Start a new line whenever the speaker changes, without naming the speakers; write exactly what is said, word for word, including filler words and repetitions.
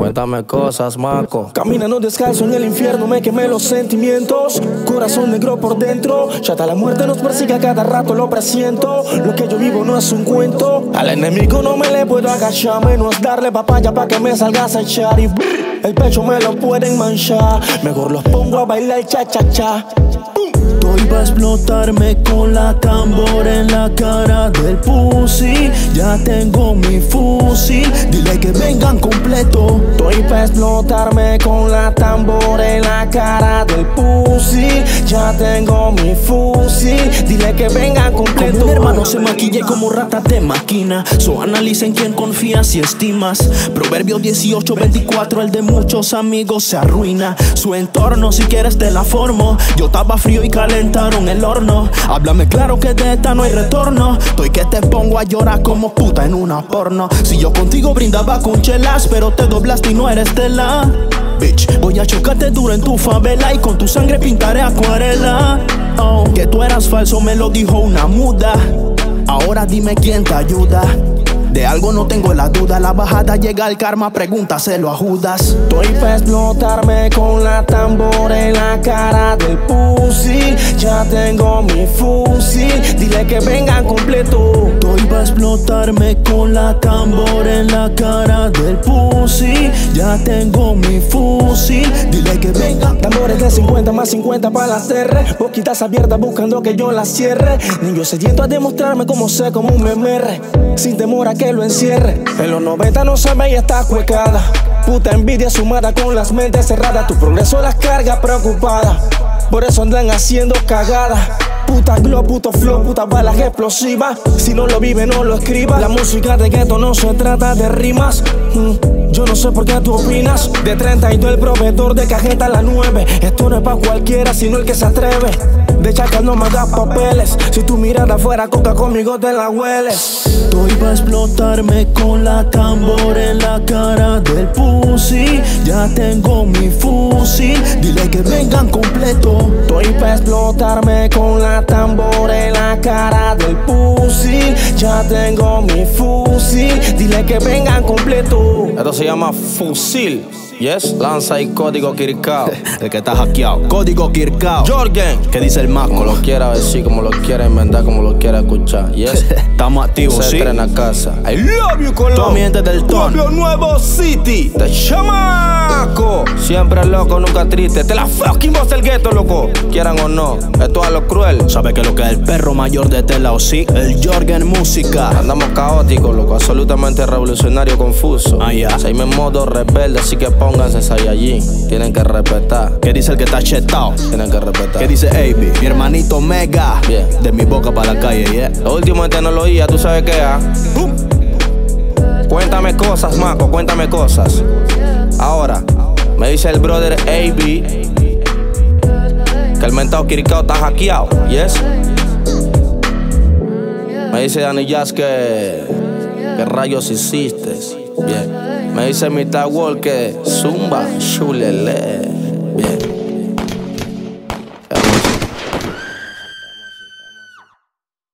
Cuéntame cosas, maco.
Caminando descalzo en el infierno me quemé los sentimientos. Corazón negro por dentro. Ya hasta la muerte nos persigue a cada rato, lo presiento. Lo que yo vivo no es un cuento. Al enemigo no me le puedo agachar, menos darle papaya pa' que me salgas a echar. Y brr, el pecho me lo pueden manchar. Mejor los pongo a bailar cha cha cha.
Estoy pa' explotarme con la tambor en la cara del pussy. Ya tengo mi fusil, dile que vengan completo.
Estoy pa' explotarme con la tambor en la cara del pussy. Ya tengo mi fusil, dile que vengan completo.
Como un hermano se maquille como rata de máquina. So analicen quién confías y estimas. Proverbio dieciocho veinticuatro, el de muchos amigos se arruina. Su entorno si quieres te la formo. Yo estaba frío y calentaron el horno. Háblame claro que de esta no hay retorno. Estoy que te pongo a llorar como puta en una porno. Si yo contigo brindaba con chelas, pero te doblaste y no eres tela. Bitch, voy a chocarte duro en tu favela y con tu sangre pintaré acuarela. Oh, que tú eras falso me lo dijo una muda. Ahora dime quién te ayuda. De algo no tengo la duda, la bajada llega al karma, pregúntaselo a Judas.
Estoy pa' explotarme con la tambor en la cara del pussy. Ya tengo mi fusil, dile que vengan completo.
Estoy pa' explotarme con la tambor en la cara del pussy. Ya tengo mi fusil, dile que vengan.
Tambores de cincuenta más cincuenta para las R. Boquitas abiertas buscando que yo las cierre. Niño sediento a demostrarme cómo sé como un memerre. Sin temor a que lo encierre. En los noventa no se veía esta cuecada. Puta envidia sumada con las mentes cerradas. Tu progreso las carga preocupada. Por eso andan haciendo cagada. Puta glow, puto flow, puta balas explosivas. Si no lo vive, no lo escriba. La música de gueto no se trata de rimas. mm, Yo no sé por qué tú opinas. De treinta y dos el proveedor de cajeta a la nueve. Esto no es pa' cualquiera, sino el que se atreve. De chacal no me hagas papeles. Si tu mirada fuera coca, conmigo te la hueles.
Estoy pa' explotarme con la tambor en la cara del pussy. Ya tengo mi fusil, dile que vengan completo.
Estoy pa' explotarme con la tambor en la cara del pussy. Ya tengo mi fusil, dile que vengan completo.
Esto se llama fusil. Yes, lanza y código Kirkao.
El que está hackeado, código Kirkao.
Jorgen,
¿qué dice el maco?
Como lo quiera decir, como lo quiera inventar, como lo quiera escuchar. Yes,
estamos activos,
se
sí.
estrena casa. I love you, Colón.
Toda mi gente del ton.
Pueblo Nuevo City. Te chamaco. Siempre loco, nunca triste. Te la fucking voz del gueto, loco. Quieran o no, esto es a lo cruel.
¿Sabe que lo que es el perro mayor de Tela o sí? El Jorgen Música.
Andamos caóticos, loco, absolutamente revolucionario, confuso.
Ah, ya.
Seguimos en modo rebelde, así que pónganse Saiyajin. Tienen que respetar.
¿Qué dice el que está chetao?
Tienen que respetar.
¿Qué dice A B? Mi hermanito Mega.
Bien.
De mi boca para la calle, yeah.
Lo último de tecnología, ¿tú sabes qué? Ah? Cuéntame cosas, maco, cuéntame cosas. Ahora, me dice el brother A B que el mentado Kirkao está hackeado, yes. Me dice Danny Jazz que ¿qué rayos hiciste? Bien. Me dice Mister Wall que zumba, chulele. Bien.